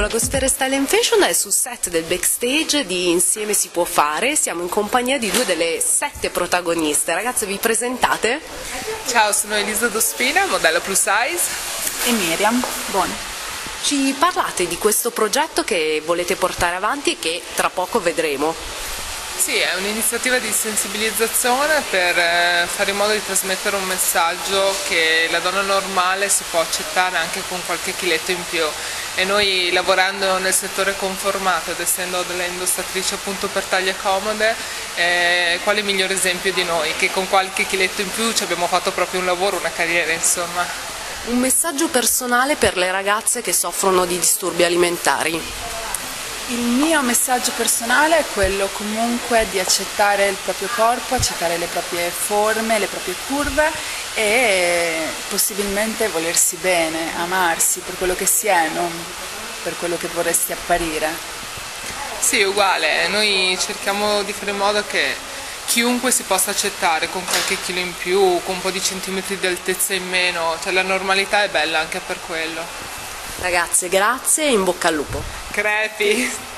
Dragostea Style Fashion è sul set del backstage di Insieme si può fare. Siamo in compagnia di due delle 7 protagoniste. Ragazze, vi presentate? Ciao, sono Elisa Dospina, modello plus size. E Miriam, buon. Ci parlate di questo progetto che volete portare avanti e che tra poco vedremo. Sì, è un'iniziativa di sensibilizzazione per fare in modo di trasmettere un messaggio che la donna normale si può accettare anche con qualche chiletto in più, e noi, lavorando nel settore conformato ed essendo delle indossatrici appunto per taglie comode, quale migliore esempio di noi che con qualche chiletto in più ci abbiamo fatto proprio un lavoro, una carriera, insomma. Un messaggio personale per le ragazze che soffrono di disturbi alimentari. Il mio messaggio personale è quello comunque di accettare il proprio corpo, accettare le proprie forme, le proprie curve e possibilmente volersi bene, amarsi per quello che si è, non per quello che vorresti apparire. Sì, uguale, noi cerchiamo di fare in modo che chiunque si possa accettare con qualche chilo in più, con un po' di centimetri di altezza in meno, cioè la normalità è bella anche per quello. Ragazze, grazie e in bocca al lupo. Crepi!